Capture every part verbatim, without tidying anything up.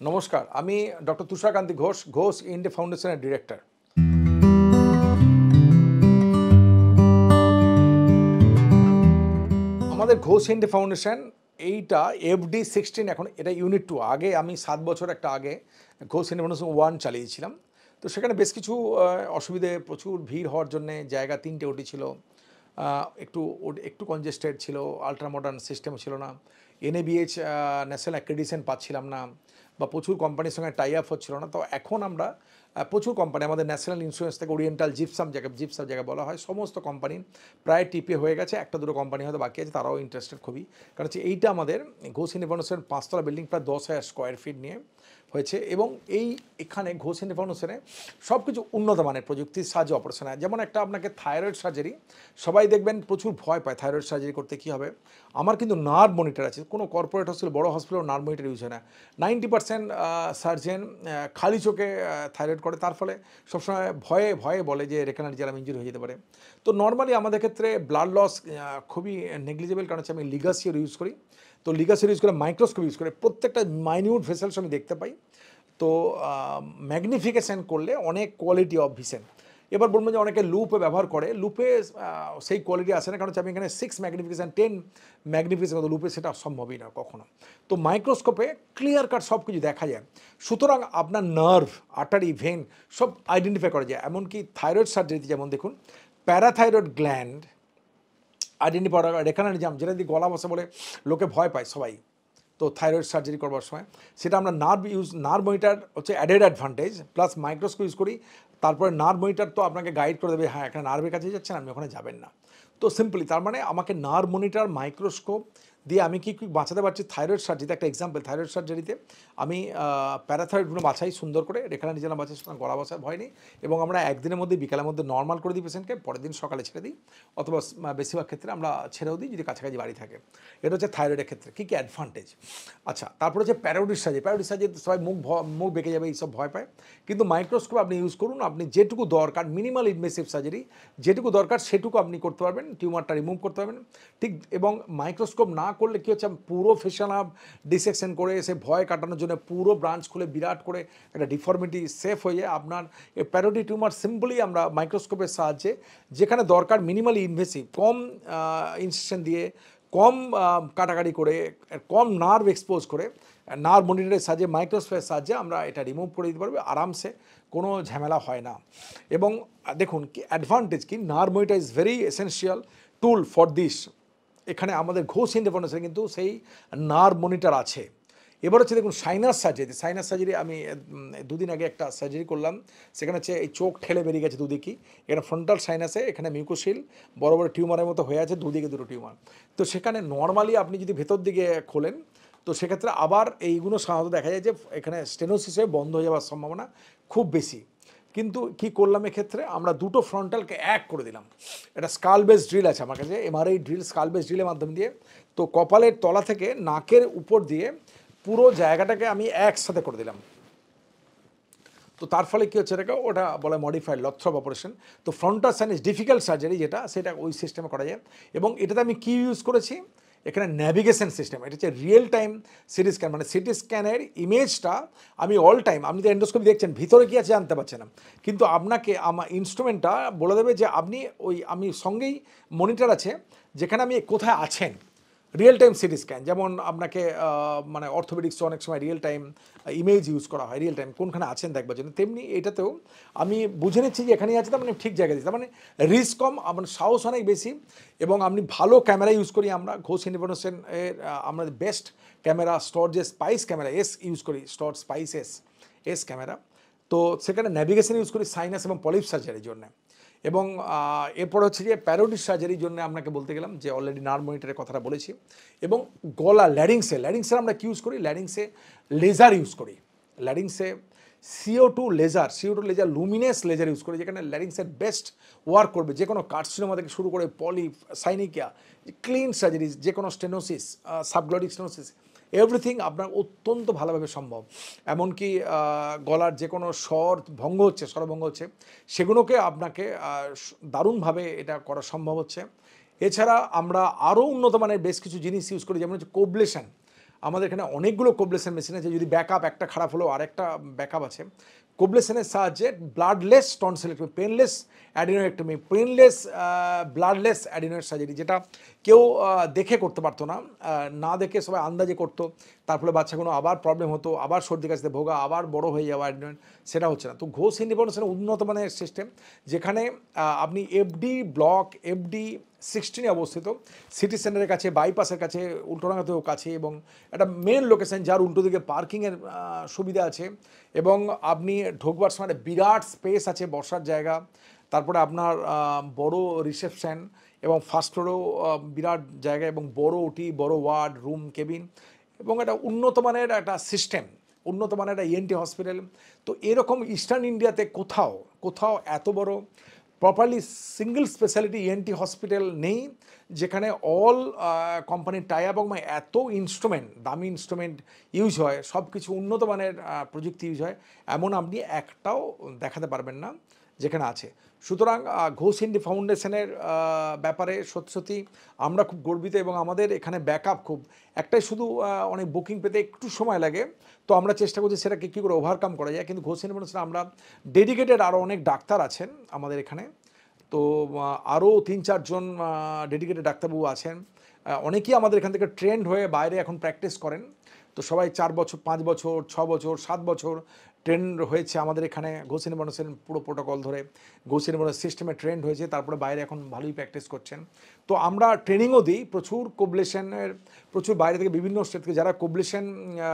নমস্কার, আমি doctor Tusharkanti Ghosh, Ghosh ENT ফাউন্ডেশনের ডিরেক্টর। আমাদের ঘোষ এন্ট ফাউন্ডেশন এইটা এফডি সিক্সটিন, এখন এটা ইউনিট টু। আগে আমি সাত বছর একটা আগে ঘোষ এন্ট ফাউন্ডেশন ওয়ান চালিয়েছিলাম। তো সেখানে বেশ কিছু অসুবিধে, প্রচুর ভিড় হওয়ার জন্যে জায়গা তিনটে ওটি ছিল, একটু একটু কনজেস্টেড ছিল, আলট্রা মডার্ন সিস্টেম ছিল না, এনএবিএইচ ন্যাশনাল অ্যাক্রেডিটেশন পাচ্ছিলাম না, বা প্রচুর কোম্পানির সঙ্গে টাই আপ হচ্ছিল না। তো এখন আমরা প্রচুর কোম্পানি, আমাদের ন্যাশনাল ইন্স্যুরেন্স থেকে ওরিয়েন্টাল জিপসাম যাকে জিপসাম জায়গা বলা হয়, সমস্ত কোম্পানি প্রায় টিপে হয়ে গেছে। একটা দুটো কোম্পানি হয়তো বাকি আছে, তারাও ইন্টারেস্টেড খুবই। কারণ হচ্ছে এইটা আমাদের ঘোষ এন্ট ফাউন্ডেশনের পাঁচতলা বিল্ডিং, প্রায় দশ হাজার স্কোয়ার ফিট নিয়ে হয়েছে। এবং এই এখানে ঘোষ এন্ট ফাউন্ডেশনে সব কিছু উন্নত মানের প্রযুক্তির সাহায্যে অপারেশন হয়। যেমন একটা আপনাকে থাইরয়েড সার্জারি, সবাই দেখবেন প্রচুর ভয় পায় থাইরয়েড সার্জারি করতে কী হবে। আমার কিন্তু নার্ভ মনিটর আছে। কোনো কর্পোরেট হসপিটাল, বড়ো হসপিটাল নার্ভ মনিটর ইউজ হয় না। নাইনটি পার্সেন্ট সার্জেন খালি চোখে থাইরয়েড করে, তার ফলে সবসময় ভয়ে ভয়ে বলে যে রেকানারি জ্যাম ইঞ্জুরি হয়ে যেতে পারে। তো নর্মালি আমাদের ক্ষেত্রে ব্লাড লস খুবই নেগলিজেবল, কারণ হচ্ছে আমি লিগাসিওর ইউজ করি। তো লিগাসিওর ইউজ করে, মাইক্রোস্কোপ ইউজ করে প্রত্যেকটা মাইনিউট ভেসেলস আমি দেখতে পাই। তো ম্যাগনিফিকেশন করলে অনেক কোয়ালিটি অফ ভিশন। এবার বলবো যে অনেকে লুপে ব্যবহার করে, লুপে সেই কোয়ালিটি আসে না, কারণ হচ্ছে আমি এখানে সিক্স ম্যাগনিফিকেশান টেন ম্যাগনিফিকেশান, লুপে সেটা সম্ভবই না কখনো। তো মাইক্রোস্কোপে ক্লিয়ার কাট সব কিছু দেখা যায়। সুতরাং আপনার নার্ভ, আর্টারি, ভেন সব আইডেন্টিফাই করা যায়। এমনকি থাইরয়েড সার্জারিতে যেমন দেখুন, প্যারাথাইরয়েড গ্ল্যান্ড আইডেন্টিফাই করা, রেকানারি জাম যেটা দিয়ে গলা বসে বলে লোকে ভয় পায় সবাই, তো থাইরয়েড সার্জারি করবার সময় সেটা আমরা নার্ভ ইউজ, নার্ভ মনিটার হচ্ছে added advantage, plus microscope use করি। তারপরে নার্ভ মনিটার তো আপনাকে গাইড করে দেবে, হ্যাঁ এখানে নার্ভের কাছে যাচ্ছেন, আপনি ওখানে যাবেন না। তো সিম্পলি তার মানে আমাকে নার্ভ মনিটার, মাইক্রোস্কোপ দিয়ে আমি কি কি বাঁচাতে পারছি। থাইরয়েড সার্জারিতে একটা এক্সাম্পল, থাইরয়েড সার্জারিতে আমি প্যারাথাইরয়েডগুলো বাছাই সুন্দর করে, রেখানা নিজেরা বাছাই, সুতরাং গলা বসার ভয় নেই। এবং আমরা একদিনের মধ্যে, বিকালের মধ্যে নর্মাল করে দিই পেশেন্টকে, পরের দিন সকালে ছেড়ে দিই, অথবা বেশিরভাগ ক্ষেত্রে আমরা ছেড়েও দিই যদি কাছাকাছি বাড়ি থাকে। এটা হচ্ছে থাইরয়েডের ক্ষেত্রে কী কী অ্যাডভান্টেজ। আচ্ছা, তারপরে হচ্ছে প্যারোডিস সার্জারি। প্যারোডিস সার্জারি সবাই মুখ মুখ বেঁকে যাবে এইসব ভয় পায়, কিন্তু মাইক্রোস্কোপ আপনি ইউজ করুন, আপনি যেটুকু দরকার, মিনিমাল ইনভেসিভ সার্জারি যেটুকু দরকার সেটুকু আপনি করতে পারবেন, টিউমারটা রিমুভ করতে পারবেন ঠিক। এবং মাইক্রোস্কোপ না করলে কী হচ্ছে, পুরো ফেশাল ডিসেকশন করে সে ভয় কাটানোর জন্য পুরো ব্রাঞ্চ খুলে বিরাট করে একটা ডিফর্মিটি সেফ হয়ে যায় আপনার। এই প্যারোডি টিউমার সিম্পলি আমরা মাইক্রোস্কোপের সাহায্যে, যেখানে দরকার মিনিমালি ইনভেসিভ, কম ইনসেকশন দিয়ে, কম কাটাকাটি করে, কম নার্ভ এক্সপোজ করে, নার্ভ মনিটরের সাহায্যে, মাইক্রোস্কোপের সাহায্যে আমরা এটা রিমুভ করে দিতে পারবো আরামসে, কোনো ঝামেলা হয় না। এবং দেখুন কি অ্যাডভান্টেজ কি, nerve monitor is very essential tool for this. এখানে আমাদের ঘোষ এন্ট ফাউন্ডেশনে কিন্তু সেই নার্ভ মনিটর আছে। এবার হচ্ছে দেখুন সাইনাস সার্জারি। সাইনাস সার্জারি আমি দুদিন আগে একটা সার্জারি করলাম, সেখানে হচ্ছে এই চোখ ঠেলে বেরিয়ে গেছে দুদিকই, এখানে ফ্রন্টাল সাইনাসে, এখানে মিউকোসিল বড় বড় টিউমারের মতো হয়ে আছে, দুদিকে দুটো টিউমার। তো সেখানে নর্মালি আপনি যদি ভেতর দিকে খোলেন, তো সেক্ষেত্রে আবার এইগুলো সাধারণত দেখা যায় যে এখানে স্টেনোসিস হয়ে বন্ধ হয়ে যাওয়ার সম্ভাবনা খুব বেশি। কিন্তু কি করলাম এক্ষেত্রে, আমরা দুটো ফ্রন্টালকে এক করে দিলাম। এটা স্কাল বেস ড্রিল আছে আমার কাছে, এমআরআই ড্রিল, স্কাল বেস ড্রিলের মাধ্যমে দিয়ে, তো কপালের তলা থেকে নাকের উপর দিয়ে পুরো জায়গাটাকে আমি একসাথে করে দিলাম। তো তার ফলে কী হচ্ছে, এটাকে ওটা বলে মডিফাইড লথ্রপ অপারেশন। তো ফ্রন্টাল সাইনাস ডিফিকাল্ট সার্জারি যেটা, সেটা ওই সিস্টেমে করা যায়। এবং এটাতে আমি কী ইউজ করেছি, এখানে ন্যাভিগেশন সিস্টেম, এটা হচ্ছে রিয়েল টাইম সিটি স্ক্যান, মানে সিটি স্ক্যানের ইমেজটা আমি অল টাইম, আপনি তো এন্ডোস্কোপি দেখছেন ভিতরে কী আছে জানতে পারছেন না, কিন্তু আপনাকে আমার ইনস্ট্রুমেন্টটা বলে দেবে যে আপনি ওই, আমি সঙ্গেই মনিটর আছে যেখানে আমি কোথায় আছেন। রিয়েল টাইম সিটি স্ক্যান, যেমন আপনাকে মানে অর্থোপেডিক্সে অনেক সময় রিয়েল টাইম ইমেজ ইউজ করা হয়, রিয়েল টাইম কোনখানে আছেন দেখবার জন্য, তেমনি এটাতেও আমি বুঝে নিচ্ছি যে এখানেই আছে, তার মানে ঠিক জায়গায় দিচ্ছি, তার মানে রিস্ক কম, আপনার সাহস অনেক বেশি। এবং আপনি ভালো ক্যামেরা ইউজ করি আমরা, ঘোষ এন্ট ফাউন্ডেশন এর আমরা বেস্ট ক্যামেরা স্টর যে স্পাইস ক্যামেরা এস ইউজ করি, Storz Spies S S camera. তো সেখানে ন্যাভিগেশন ইউজ করি সাইনাস এবং পলিপ সার্জারির জন্য। এবং এরপর হচ্ছে যে প্যারোডিস সার্জারির জন্য আপনাকে বলতে গেলাম যে অলরেডি নার্ভ মনিটরের কথাটা বলেছি। এবং গলা, ল্যারিংসে, ল্যারিংসে আমরা কী ইউজ করি, ল্যারিংসে লেজার ইউজ করি, ল্যারিংসে CO two laser, CO two laser Lumenis laser use করি, যেখানে ল্যারিংসের বেস্ট ওয়ার্ক করবে, যে কোনো কার্সিনোমা থেকে শুরু করে পলিপ, সাইনিকিয়া, ক্লিন সার্জারিজ, যে কোনো স্টেনোসিস, সাবগ্লটিক স্টেনোসিস, এভরিথিং আপনার অত্যন্ত ভালোভাবে সম্ভব। এমনকি গলার যে কোনো স্বর ভঙ্গ হচ্ছে, স্বরভঙ্গ হচ্ছে, সেগুলোকে আপনাকে দারুণভাবে এটা করা সম্ভব হচ্ছে। এছাড়া আমরা আরও উন্নত মানের বেশ কিছু জিনিস ইউজ করি, যেমন হচ্ছে কোবলেশন। আমাদের এখানে অনেকগুলো কোবলেশন মেশিন আছে, যদি ব্যাকআপ একটা খারাপ হলেও আরেকটা ব্যাকআপ আছে। কোবলেশনের সাহায্যে bloodless tonsillectomy, painless adenoidectomy, painless bloodless adenoid surgery, যেটা কেউ দেখে করতে পারতো না, না দেখে সবাই আন্দাজে করতো, তার ফলে বাচ্চাগুলো আবার প্রবলেম হতো, আবার সর্দি কাশিতে ভোগা, আবার বড় হয়ে যাওয়া অ্যাডিনোয়েড, সেটা হচ্ছে না। তো ঘোষ এন্ট ফাউন্ডেশন উন্নত মানের সিস্টেম, যেখানে আপনি এফডি ব্লক এফডি সিক্সটিনে অবস্থিত, সিটি সেন্টারের কাছে, বাইপাসের কাছে, উল্টোডাঙ্গাতেও কাছে, এবং একটা মেন লোকেশন যার উল্টো দিকে পার্কিংয়ের সুবিধা আছে, এবং আপনি ঢোকবার সময় বিরাট স্পেস আছে, বসার জায়গা, তারপরে আপনার বড় রিসেপশন এবং ফার্স্ট ফ্লোরেও বিরাট জায়গা, এবং বড় ওটি, বড় ওয়ার্ড, রুম, কেবিন, এবং একটা উন্নত মানের একটা সিস্টেম, উন্নত মানের একটা ইএনটি হসপিটাল। তো এরকম ইস্টার্ন ইন্ডিয়াতে কোথাও কোথাও এত বড় properly single speciality ENT hospital নেই, যেখানে অল কোম্পানির টাই আপ এবং এত ইনস্ট্রুমেন্ট, দামি ইনস্ট্রুমেন্ট ইউজ হয়, সব কিছু উন্নত মানের প্রযুক্তি ইউজ হয়, এমন আপনি একটাও দেখাতে পারবেন না যেখানে আছে। সুতরাং ঘোষ এন্ট ফাউন্ডেশনের ব্যাপারে সত্যি সত্যি আমরা খুব গর্বিত, এবং আমাদের এখানে ব্যাকআপ খুব, একটাই শুধু অনেক বুকিং পেতে একটু সময় লাগে, তো আমরা চেষ্টা করছি সেটাকে কী করে ওভারকাম করা যায়। কিন্তু ঘোষ এন্ট ফাউন্ডেশনে আমরা ডেডিকেটেড আরও অনেক ডাক্তার আছেন আমাদের এখানে, তো আরও তিন চারজন ডেডিকেটেড ডাক্তারবাবু আছেন, অনেকেই আমাদের এখান থেকে ট্রেন্ড হয়ে বাইরে এখন প্র্যাকটিস করেন। তো সবাই চার বছর, পাঁচ বছর, ছ বছর, সাত বছর ট্রেন্ড হয়েছে আমাদের এখানে ঘোষ এন্ট ফাউন্ডেশন পুরো প্রোটোকল ধরে, ঘোষ এন্ট ফাউন্ডেশন সিস্টেমে ট্রেন্ড হয়েছে, তারপরে বাইরে এখন ভালোই প্র্যাকটিস করছেন। তো আমরা ট্রেনিংও দিই, প্রচুর কোবলেশনের, প্রচুর বাইরে থেকে বিভিন্ন স্টেট থেকে যারা কোবলেশন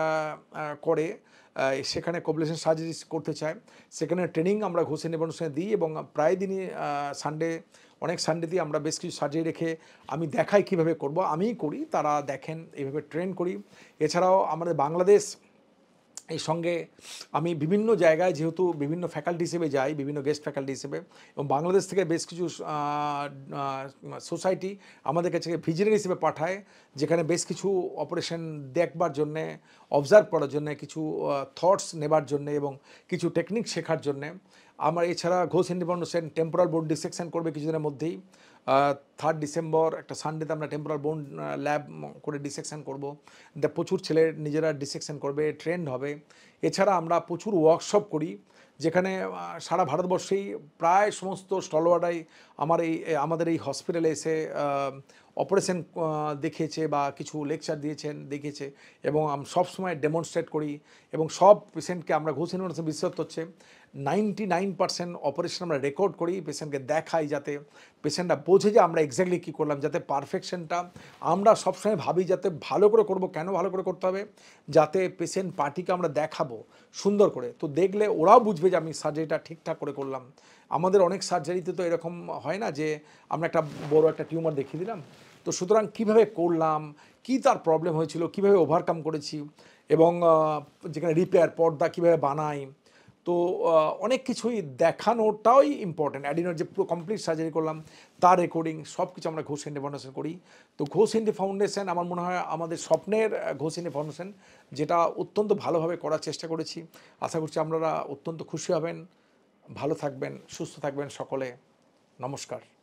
করে, সেখানে কোবলেশন সার্জারি করতে চায়, সেখানে ট্রেনিং আমরা ঘোষ এন্ট ফাউন্ডেশনে দিই, এবং প্রায় দিনই সানডে, অনেক সানডেতেই আমরা বেশ কিছু সার্জারি রেখে আমি দেখাই কীভাবে করব, আমিই করি, তারা দেখেন, এইভাবে ট্রেন করি। এছাড়াও আমাদের বাংলাদেশ এই সঙ্গে আমি বিভিন্ন জায়গায়, যেহেতু বিভিন্ন ফ্যাকাল্টি হিসেবে যাই, বিভিন্ন গেস্ট ফ্যাকাল্টি হিসেবে, এবং বাংলাদেশ থেকে বেশ কিছু সোসাইটি আমাদের কাছে ভিজিটার হিসেবে পাঠায়, যেখানে বেশ কিছু অপারেশন দেখবার জন্যে, অবজার্ভ করার জন্যে, কিছু থটস নেবার জন্যে, এবং কিছু টেকনিক শেখার জন্যে। আমার এছাড়া Ghosh ENT foundation temporal bone dissection করবে কিছুদিনের মধ্যেই, থার্ড ডিসেম্বর একটা সানডেতে আমরা টেম্পোরাল বোন ল্যাব করে ডিসেকশন করব, প্রচুর ছেলে নিজেরা ডিসেকশন করবে, ট্রেন্ড হবে। এছাড়া আমরা প্রচুর ওয়ার্কশপ করি, যেখানে সারা ভারতবর্ষেই প্রায় সমস্ত স্টলওয়ার্ডাই আমার এই আমাদের এই হসপিটালে এসে অপারেশন দেখিয়েছে বা কিছু লেকচার দিয়েছেন, দেখিয়েছে, এবং আমি সবসময় ডেমনস্ট্রেট করি, এবং সব পেশেন্টকে আমরা ঘোষ এন্ট ফাউন্ডেশন বিশেষত্ব হচ্ছে নাইনটি নাইন পার্সেন্ট অপারেশন আমরা রেকর্ড করি, পেশেন্টকে দেখাই, যাতে পেশেন্টরা বোঝে যে আমরা এক্স্যাক্টলি কী করলাম, যাতে পারফেকশনটা আমরা সবসময় ভাবি যাতে ভালো করে করব। কেন ভালো করে করতে হবে? যাতে পেশেন্ট পার্টিকে আমরা দেখাবো সুন্দর করে, তো দেখলে ওরাও বুঝবে যে আমি সার্জারিটা ঠিকঠাক করে করলাম। আমাদের অনেক সার্জারিতে তো এরকম হয় না যে আমরা একটা বড় একটা টিউমার দেখিয়ে দিলাম, তো সুতরাং কীভাবে করলাম, কি তার প্রবলেম হয়েছিল, কীভাবে ওভারকাম করেছি, এবং যেখানে রিপেয়ার পর্দা কীভাবে বানাই, তো অনেক কিছুই দেখানোটাই ইম্পর্টেন্ট। অ্যাডিনোর যে পুরো কমপ্লিট সার্জারি করলাম তার রেকর্ডিং সব কিছু আমরা ঘোষ এন্ট ফাউন্ডেশন করি। তো ঘোষ এন্ট ফাউন্ডেশন আমার মনে হয় আমাদের স্বপ্নের ঘোষ এন্ট ফাউন্ডেশন, যেটা অত্যন্ত ভালোভাবে করার চেষ্টা করেছি। আশা করছি আপনারা অত্যন্ত খুশি হবেন, ভালো থাকবেন, সুস্থ থাকবেন সকলে। নমস্কার।